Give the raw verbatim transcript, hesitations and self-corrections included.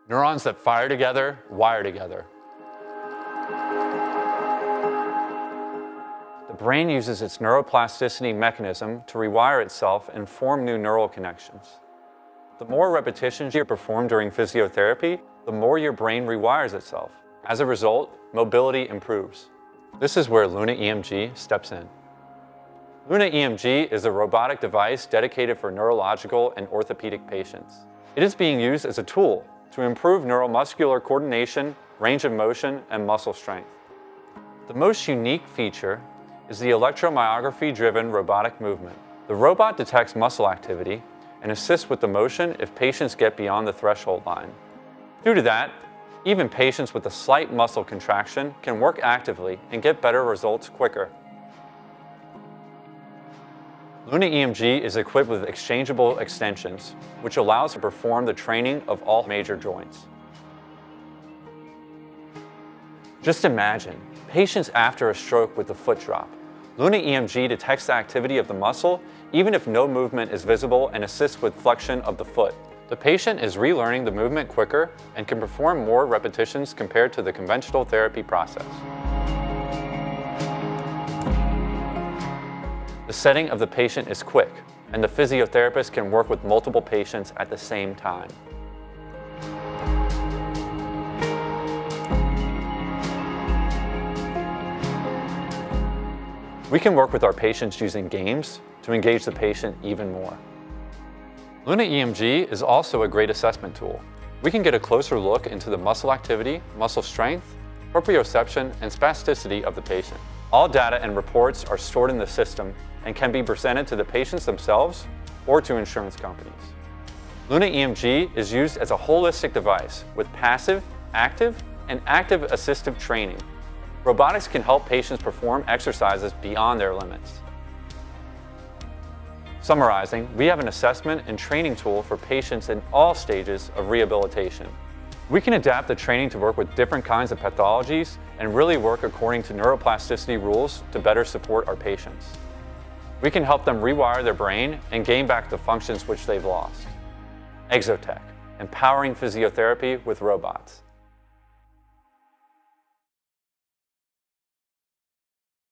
Neurons that fire together, wire together. The brain uses its neuroplasticity mechanism to rewire itself and form new neural connections. The more repetitions you perform during physiotherapy, the more your brain rewires itself. As a result, mobility improves. This is where Luna E M G steps in. Luna E M G is a robotic device dedicated for neurological and orthopedic patients. It is being used as a tool to improve neuromuscular coordination, range of motion, and muscle strength. The most unique feature is the electromyography-driven robotic movement. The robot detects muscle activity and assists with the motion if patients get beyond the threshold line. Due to that, even patients with a slight muscle contraction can work actively and get better results quicker. Luna E M G is equipped with exchangeable extensions, which allows to perform the training of all major joints. Just imagine patients after a stroke with a foot drop. Luna E M G detects the activity of the muscle even if no movement is visible and assists with flexion of the foot. The patient is relearning the movement quicker and can perform more repetitions compared to the conventional therapy process. The setting of the patient is quick, and the physiotherapist can work with multiple patients at the same time. We can work with our patients using games to engage the patient even more. Luna E M G is also a great assessment tool. We can get a closer look into the muscle activity, muscle strength, proprioception, and spasticity of the patient. All data and reports are stored in the system and can be presented to the patients themselves or to insurance companies. Luna E M G is used as a holistic device with passive, active, and active-assistive training. Robotics can help patients perform exercises beyond their limits. Summarizing, we have an assessment and training tool for patients in all stages of rehabilitation. We can adapt the training to work with different kinds of pathologies and really work according to neuroplasticity rules to better support our patients. We can help them rewire their brain and gain back the functions which they've lost. EGZOTech, empowering physiotherapy with robots.